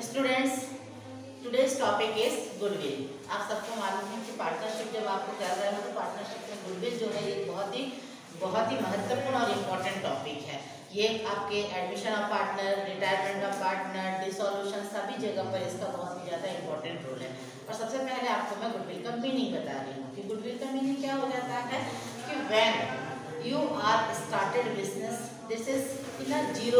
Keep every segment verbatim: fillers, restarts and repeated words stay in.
Students, today's topic is goodwill. आप सबको मालूम है कि पार्टनरशिप जब आपको कर रहे हो तो पार्टनरशिप में गुडविल जो है ये बहुत ही बहुत ही महत्वपूर्ण और इम्पोर्टेंट टॉपिक है। ये आपके admission of partner, retirement of partner, dissolution सभी जगह पर इसका बहुत ही ज़्यादा इम्पोर्टेंट रोल है। और सबसे पहले आपको मैं गुडविल का मीनिंग बता रही हूँ कि गुडविल का मीनिंग क्या हो जाता है कि when you are started business, this is in a zero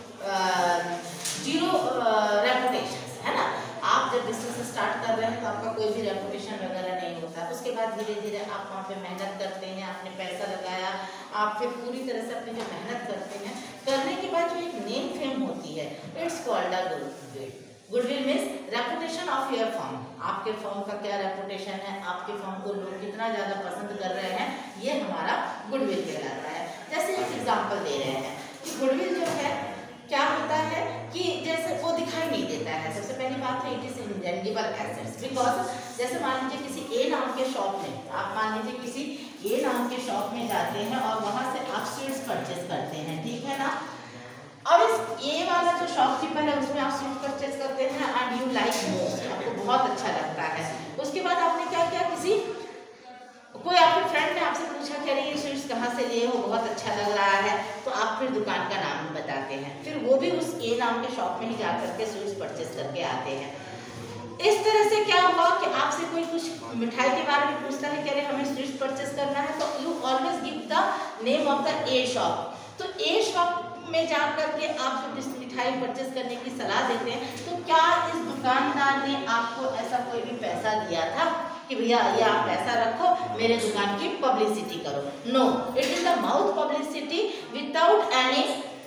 zero reputation, है ना। आप जब बिजनेस स्टार्ट कर रहे हैं तो आपका कोई भी रेपुटेशन वगैरह नहीं होता। उसके बाद धीरे धीरे आप वहाँ पे मेहनत करते हैं, आपने पैसा लगाया, आप फिर पूरी तरह से अपनी जो मेहनत करते हैं, करने के बाद जो एक नेम फेम होती है, it's called a goodwill. Goodwill means reputation of your firm. आपके फर्म का क्या रेपुटेशन है, आपके फर्म को लोग कितना ज़्यादा पसंद कर रहे हैं, ये हमारा गुडविल कहलाता है। जैसे एक एग्जाम्पल दे रहे हैं कि गुडविल जो है क्या होता है कि जैसे वो दिखाई नहीं देता है। सबसे पहली बात है it is intangible assets, because जैसे मान लीजिए किसी ए नाम के शॉप में, आप मान लीजिए किसी ए नाम के शॉप में जाते हैं और वहां से आप स्वीट्स परचेज करते हैं, ठीक है ना। अब इस ए वाला जो शॉपकीपर है उसमें आप स्वीट परचेज करते हैं एंड यू लाइक मोस्ट, आपको बहुत अच्छा लगता है। उसके बाद आपने क्या किया, किसी कोई आपके फ्रेंड ने आपसे पूछा कि अरे ये स्वीट्स कहाँ से लिए हो, बहुत अच्छा लग रहा है, तो आप फिर दुकान का नाम बताते हैं, फिर वो भी उस ए नाम के शॉप में ही जा करके स्वीट्स परचेज करके आते हैं। इस तरह से क्या हुआ कि आपसे कोई कुछ मिठाई के बारे में पूछता है कि अरे हमें स्वीट्स परचेज करना है, तो you always give the name of the a shop. तो ए शॉप में जा करके आप जब मिठाई परचेज करने की सलाह देते हैं, तो क्या इस दुकानदार ने आपको ऐसा कोई भी पैसा दिया था कि भैया ये आप पैसा रखो, मेरे दुकान की पब्लिसिटी करो? No, it is the mouth publicity without any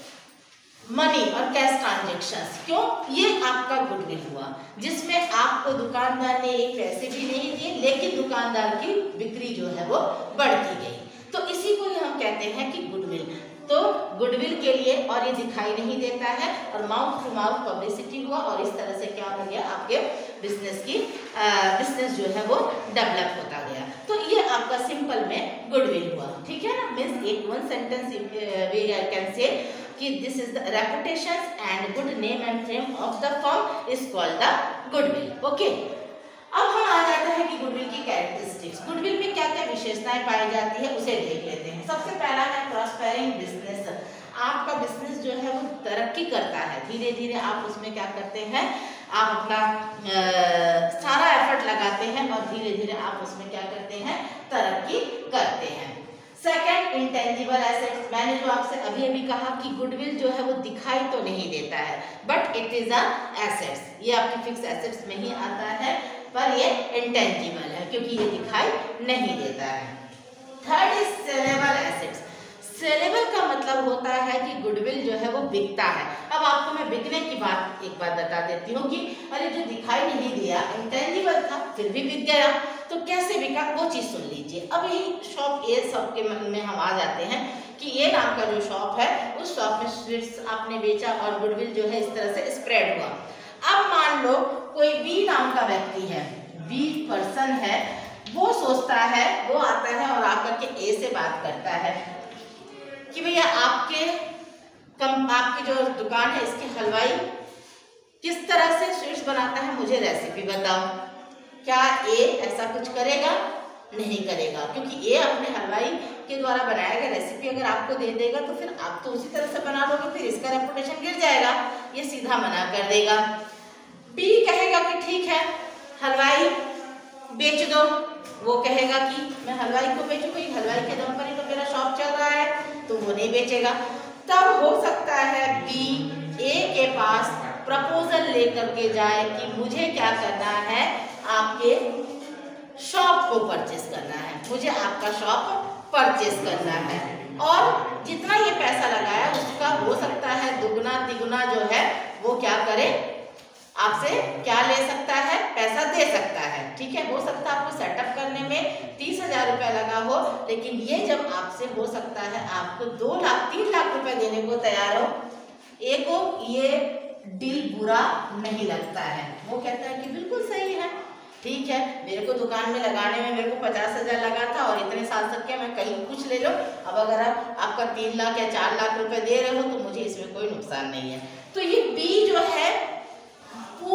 money और कैश ट्रांजेक्शंस। क्यों? ये आपका गुडविल हुआ, जिसमें आपको दुकानदार ने एक पैसे भी नहीं दिए, लेकिन दुकानदार की बिक्री जो है वो बढ़ती गई। तो इसी को ही हम कहते हैं कि गुडविल। तो गुडविल के लिए, और ये दिखाई नहीं देता है, और माउथ टू माउथ पब्लिसिटी हुआ, और इस तरह से क्या हो गया, आपके बिजनेस की बिजनेस जो है वो डेवलप होता गया। तो ये आपका सिंपल में गुडविल हुआ, ठीक है ना। मीन्स एक one sentence we can say कि this is the reputation and good name and fame of the firm is called the goodwill. Okay, अब हम आ जाते हैं कि गुडविल की कैरेक्टरिस्टिक्स। गुडविल में क्या क्या विशेषताएं पाई जाती है उसे देख लेते हैं। सबसे पहला है प्रॉस्पेरिंग बिजनेस। आपका बिजनेस जो है वो तरक्की करता है, धीरे धीरे आप उसमें क्या करते हैं, आप अपना आ, सारा एफर्ट लगाते हैं और धीरे धीरे आप उसमें क्या करते हैं, तरक्की करते हैं। Second, intangible assets. मैंने जो आपसे अभी अभी कहा कि गुडविल जो है वो दिखाई तो नहीं देता है, but it is a assets. ये आपकी फिक्स एसेट्स में ही आता है, पर ये इंटेंजिबल है क्योंकि ये दिखाई नहीं देता है। Third is saleable assets. Saleable का मतलब होता है कि गुडविल जो है वो बिकता है। अब आपको मैं बिकने की बात एक बात बता देती हूँ कि अरे जो दिखाई नहीं दिया, इंटेंजिबल था, फिर भी बिक गया, तो कैसे बिका वो चीज़ सुन लीजिए। अब यही शॉप ए शॉप के मन में हम आ जाते हैं कि ये नाम का जो शॉप है, उस शॉप में स्वीट्स आपने बेचा और गुडविल जो है इस तरह से स्प्रेड हुआ। अब मान लो कोई बी नाम का व्यक्ति है, बी पर्सन है, वो सोचता है, वो आता है और आकर के ए से बात करता है कि भैया आपके कम आपकी जो दुकान है इसके हलवाई किस तरह से स्वीट्स बनाता है, मुझे रेसिपी बताओ। क्या ए ऐसा कुछ करेगा? नहीं करेगा, क्योंकि ए अपने हलवाई के द्वारा बनाया गया रेसिपी अगर आपको दे देगा तो फिर आप तो उसी तरह से बना लोगे, फिर इसका रेपुटेशन गिर जाएगा, ये सीधा मना कर देगा। बी कहेगा कि ठीक है हलवाई बेच दो, वो कहेगा कि मैं हलवाई को बेचूं, कोई हलवाई के दम पर ही तो मेरा शॉप चल रहा है, तो वो नहीं बेचेगा। तब हो सकता है बी ए के पास प्रपोजल लेकर के जाए कि मुझे क्या करना है, आपके शॉप को परचेस करना है, मुझे आपका शॉप परचेस करना है, और जितना ये पैसा लगाया उसका हो सकता है दुगना तिगुना जो है वो क्या करे, आपसे क्या ले सकता है, पैसा दे सकता है, ठीक है। हो सकता है आपको सेटअप करने में तीस हजार रुपया लगा हो, लेकिन ये जब आपसे हो सकता है आपको दो लाख तीन लाख रुपए देने को तैयार हो, एक को ये डील बुरा नहीं लगता है, वो कहता है कि बिल्कुल सही है, ठीक है, मेरे को दुकान में लगाने में मेरे को पचास हजार लगा था और इतने साल तक क्या मैं कहीं कुछ ले लो, अब अगर आप आपका तीन लाख या चार लाख रुपए दे रहे हो तो मुझे इसमें कोई नुकसान नहीं है। तो ये बी जो है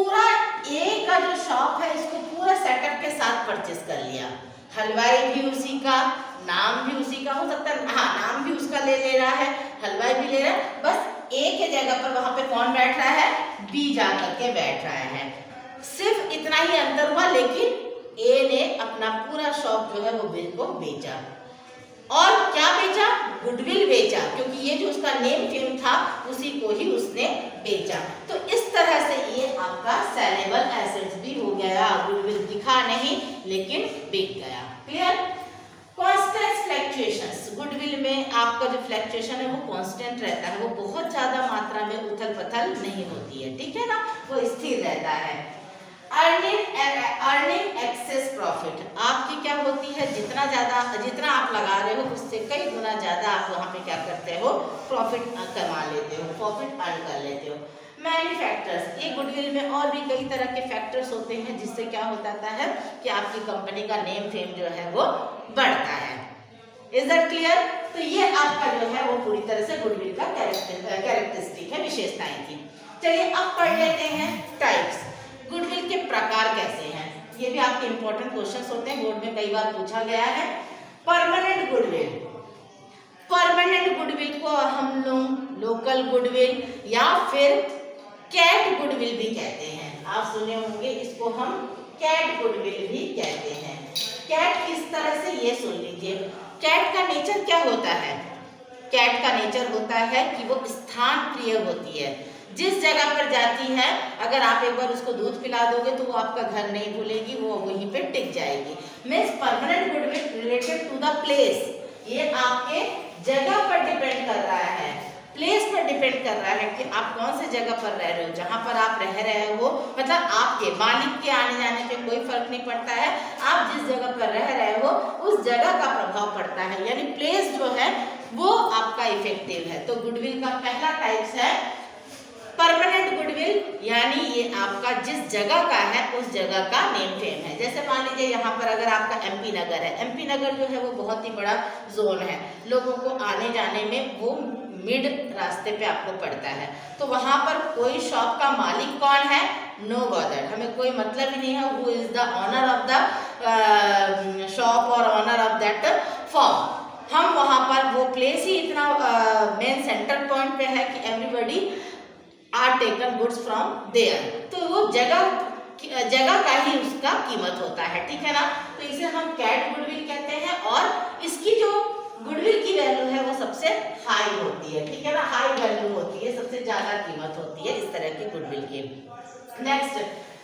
ए का जो शॉप है इसको पूरा सेटअप के साथ परचेस कर लिया, हलवाई भी उसी का, नाम भी उसी का हो सकता है, हाँ नाम भी उसका ले ले रहा है, हलवाई भी ले रहा है, बस ए के जगह पर वहां पे कौन बैठ रहा है, बी जा करके बैठ रहा है। सिर्फ इतना ही अंतर हुआ, लेकिन ए ने अपना पूरा शॉप जो है वो बिल को बेचा। और क्या बेचा, गुडविल बेचा, क्योंकि ये जो उसका नेम फेम था उसी को ही उसने बेचा। तो इस तरह से ये आपका सेलेबल एसेट्स भी हो गया, गुडविल दिखा नहीं लेकिन बिक गया। क्लियर। कांस्टेंट फ्लक्चुएशंस, गुडविल में आपका जो फ्लक्चुएशन है वो कांस्टेंट रहता है, वो बहुत ज्यादा मात्रा में उथल पथल नहीं होती है, ठीक है ना, वो स्थिर रहता है। अर्निंग अर्निंग एक्सेस प्रॉफिट, आपकी क्या होती है, जितना ज्यादा जितना आप लगा रहे हो उससे कई गुना ज्यादा आप वहां पे क्या करते हो, प्रॉफिट कमा लेते हो, प्रॉफिट अर्न कर लेते हो। मैनी फैक्टर्स, ये गुडविल में और भी कई तरह के फैक्टर्स होते हैं जिससे क्या होता है कि आपकी कंपनी का नेम फेम जो है वो बढ़ता है। Is that clear. तो ये आपका जो है वो पूरी तरह से गुडविल का कैरेक्टरिस्टिक है, विशेषताएं थी। चलिए अब पढ़ लेते हैं टाइप्स, गुडविल के प्रकार कैसे हैं। ये भी आपके इंपॉर्टेंट क्वेश्चंस होते हैं, बोर्ड में कई बार पूछा गया है। परमानेंट गुडविल, परमानेंट गुडविल को हम लोग लोकल गुडविल या फिर कैट गुडविल भी कहते हैं, आप सुने होंगे, इसको हम कैट गुडविल भी कहते हैं। कैट किस तरह से, ये सुन लीजिए। कैट का नेचर क्या होता है, कैट का नेचर होता है कि वो स्थान प्रिय होती है, जिस जगह पर जाती है अगर आप एक बार उसको दूध पिला दोगे तो वो आपका घर नहीं भूलेगी, वो वहीं पे टिक जाएगी। Means permanent goodwill related to the place, ये आपके जगह पर डिपेंड कर रहा है, प्लेस पर डिपेंड कर रहा है कि आप कौन से जगह पर रह रहे हो, जहाँ पर आप रह रहे हो, मतलब आपके मालिक के आने जाने पे कोई फर्क नहीं पड़ता है, आप जिस जगह पर रह रहे हो उस जगह का प्रभाव पड़ता है, यानी प्लेस जो है वो आपका इफेक्टिव है। तो गुडविल का पहला टाइप्स है परमानेंट गुडविल, यानी ये आपका जिस जगह का है उस जगह का नेम फेम है। जैसे मान लीजिए यहाँ पर अगर आपका एमपी नगर है, एमपी नगर जो है वो बहुत ही बड़ा जोन है, लोगों को आने जाने में वो मिड रास्ते पे आपको पड़ता है, तो वहाँ पर कोई शॉप का मालिक कौन है, नो बॉदर, हमें कोई मतलब ही नहीं है who is the owner of the shop और ऑनर ऑफ दैट फॉर्म। हम वहाँ पर वो प्लेस ही इतना मेन सेंटर पॉइंट पे है कि everybody are taken goods from there, तो वो जगह जगह का ही उसका कीमत होता है, ठीक है ना। तो इसे हम कैट गुडविल कहते हैं और इसकी जो गुडविल की वैल्यू है वो सबसे हाई होती है, ठीक है ना, हाई वैल्यू होती है, सबसे ज्यादा कीमत होती है इस तरह की गुडविल की। Next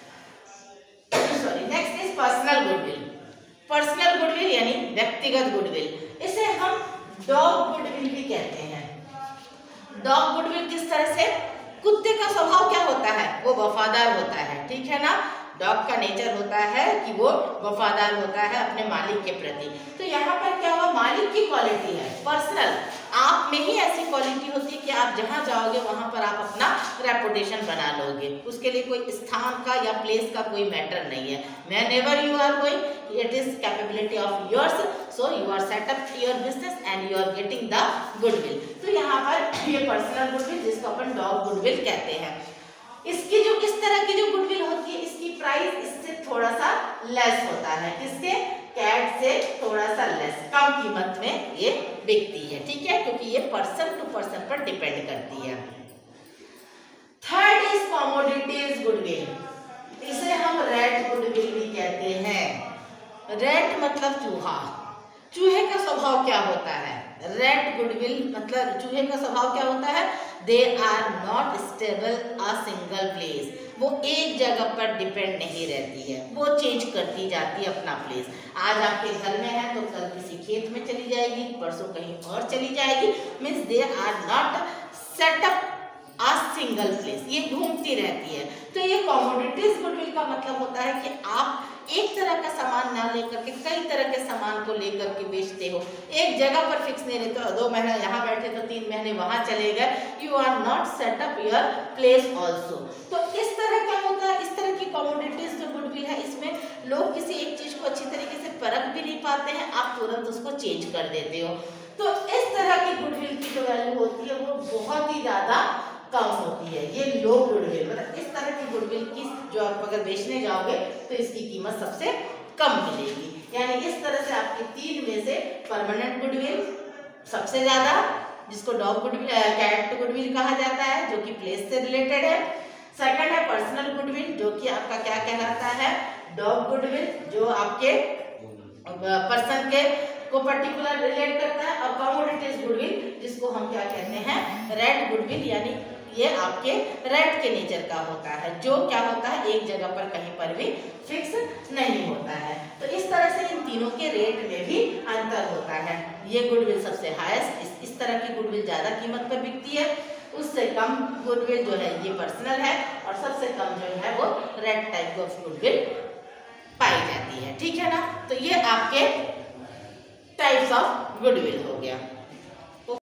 sorry next is personal goodwill. Personal goodwill यानी व्यक्तिगत गुडविल, इसे हम डॉग गुडविल भी कहते हैं। डॉग गुडविल किस तरह से, कुत्ते का स्वभाव क्या होता है, वो वफादार होता है, ठीक है ना, डॉग का नेचर होता है कि वो वफादार होता है अपने मालिक के प्रति। तो यहाँ पर क्या हुआ, मालिक की क्वालिटी है, पर्सनल, आप में ही ऐसी क्वालिटी होती है कि आप जहाँ जाओगे वहाँ पर आप अपना रेपुटेशन बना लोगे, उसके लिए कोई स्थान का या प्लेस का कोई मैटर नहीं है। Whenever you are going, it is capability of yours, so you are set up your business and you are getting the goodwill। तो यहाँ पर ये पर्सनल गुडविल जिसको अपन डॉग गुडविल कहते हैं, इसकी जो इस तरह की जो गुडविल होती है इसकी प्राइस इससे थोड़ा सा लेस होता है, किससे, कैट से थोड़ा सा लेस, कम कीमत में ये बिकती है, ठीक है, क्योंकि ये पर्सन टू पर्सन पर डिपेंड करती है। थर्ड इज कमोडिटीज गुडविल, इसे हम रेट गुडविल भी कहते हैं। रेट मतलब चूहा, चूहे का स्वभाव क्या होता है, रेट गुडविल मतलब चूहे का स्वभाव क्या होता है, they are not stable a single place, वो एक जगह पर डिपेंड नहीं रहती है, वो चेंज करती जाती है अपना प्लेस। आज आपके घर में है तो कल किसी खेत में चली जाएगी, परसों कहीं और चली जाएगी, means they are not setup a single place, ये घूमती रहती है। तो ये कमोडिटीज गुडविल का मतलब होता है कि आप एक तरह का सामान ना लेकर के कई तरह के सामान को लेकर के बेचते हो, एक जगह पर फिक्स नहीं रहते हो, दो महीना यहाँ बैठे तो तीन महीने वहां चले गए, you are not set up your place also. तो इस तरह क्या होता है, इस तरह की कमोडिटीज जो गुडविल है इसमें लोग किसी एक चीज को अच्छी तरीके से परख भी नहीं पाते हैं, आप तुरंत उसको चेंज कर देते हो। तो इस तरह की गुडविल की जो वैल्यू होती है वो बहुत ही ज्यादा कम होती है, ये लो गुडविल, मतलब इस तरह की गुडविल की जो आप अगर बेचने जाओगे तो इसकी कीमत सबसे कम मिलेगी। यानी इस तरह से आपके तीन में से परमानेंट गुडविल सबसे ज्यादा, जिसको डॉग गुडविल, कैट गुडविल कहा जाता है, जो कि प्लेस से रिलेटेड है। सेकंड है पर्सनल गुडविल, जो कि आपका क्या कहलाता है, डॉग गुडविल, जो आपके पर्सन के को पर्टिकुलर रिलेट करता है। और कमोडिटीज गुडविल, जिसको हम क्या कहते हैं, रेट गुडविल, यानी ये आपके रेट के नेचर का होता है, जो क्या होता है एक जगह पर कहीं पर भी फिक्स नहीं होता है। तो इस तरह से इन तीनों के रेट में भी अंतर होता है। ये गुडविल सबसे हाईएस्ट, इस, इस तरह की गुडविल ज्यादा कीमत पर बिकती है। उससे कम गुडविल जो है ये पर्सनल है, और सबसे कम जो है वो रेट टाइप ऑफ गुडविल पाई जाती है। ठीक है ना, तो ये आपके टाइप्स ऑफ गुडविल हो गया।